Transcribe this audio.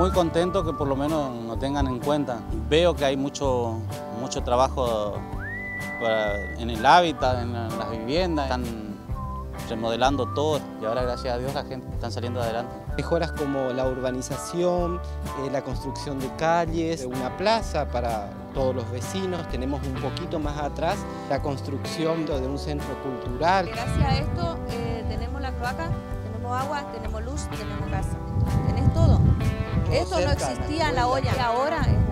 muy contento que por lo menos nos tengan en cuenta. Veo que hay mucho trabajo en el hábitat, en las viviendas. Están remodelando todo y ahora, gracias a Dios, la gente está saliendo adelante. Mejoras como la urbanización, la construcción de calles, una plaza para todos los vecinos. Tenemos un poquito más atrás la construcción de un centro cultural. Gracias a esto tenemos la cloaca, tenemos agua, tenemos luz, tenemos casa. Tenés todo. Esto no existía en La Olla y ahora es